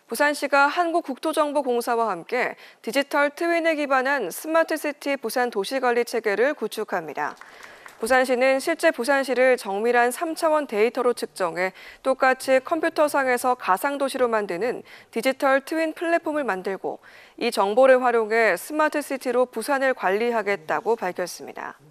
부산시가 한국국토정보공사와 함께 디지털 트윈에 기반한 스마트시티 부산 도시관리 체계를 구축합니다. 부산시는 실제 부산시를 정밀한 3차원 데이터로 측정해 똑같이 컴퓨터상에서 가상도시로 만드는 디지털 트윈 플랫폼을 만들고 이 정보를 활용해 스마트시티로 부산을 관리하겠다고 밝혔습니다.